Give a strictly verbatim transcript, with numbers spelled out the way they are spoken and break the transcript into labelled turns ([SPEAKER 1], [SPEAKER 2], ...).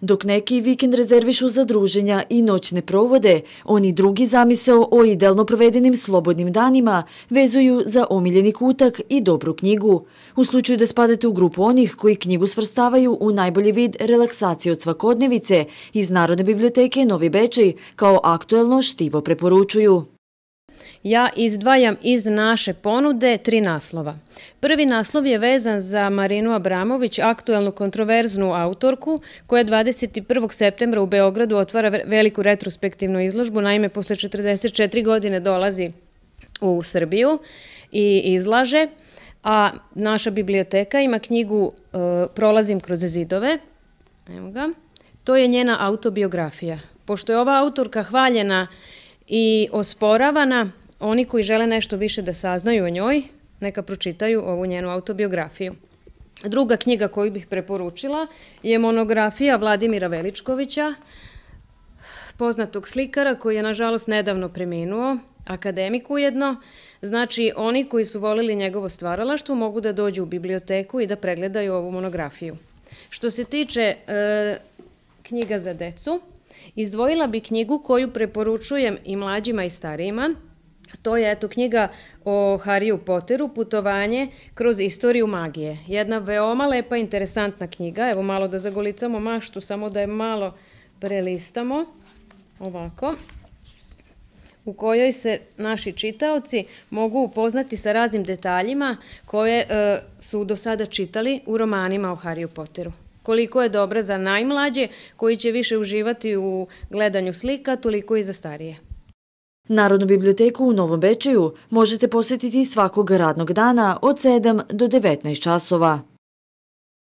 [SPEAKER 1] Dok neki vikend rezervišu za druženja i noćne provode, oni drugi zamisao o idealno provedenim slobodnim danima vezuju za omiljeni kutak i dobru knjigu. U slučaju da spadate u grupu onih koji knjigu svrstavaju u najbolji vid relaksacije od svakodnevice, iz Narodne biblioteke Novi Bečej kao aktuelno štivo preporučuju.
[SPEAKER 2] Ja izdvajam iz naše ponude tri naslova. Prvi naslov je vezan za Marinu Abramović, aktuelnu kontroverznu autorku, koja dvadeset prvog septembra u Beogradu otvara veliku retrospektivnu izložbu. Naime, posle četrdeset četiri godine dolazi u Srbiju i izlaže, a naša biblioteka ima knjigu Prolazim kroz zidove. Evo ga. To je njena autobiografija. Pošto je ova autorka hvaljena i osporavana, oni koji žele nešto više da saznaju o njoj, neka pročitaju ovu njenu autobiografiju. Druga knjiga koju bih preporučila je monografija Vladimira Veličkovića, poznatog slikara koji je nažalost nedavno preminuo, akademik ujedno. Znači, oni koji su volili njegovo stvaralaštvo mogu da dođu u biblioteku i da pregledaju ovu monografiju. Što se tiče knjiga za decu, izdvojila bi knjigu koju preporučujem i mlađima i starijima. To je eto knjiga o Harryu Potteru, Putovanje kroz istoriju magije. Jedna veoma lepa, interesantna knjiga. Evo malo da zagolicamo maštu, samo da je malo prelistamo. Ovako. U kojoj se naši čitaoci mogu upoznati sa raznim detaljima koje su do sada čitali u romanima o Harryu Potteru. Koliko je dobra za najmlađe koji će više uživati u gledanju slika, toliko i za starije.
[SPEAKER 1] Narodnu biblioteku u Novom Bečeju možete posjetiti svakog radnog dana od sedam do devetnaest časova.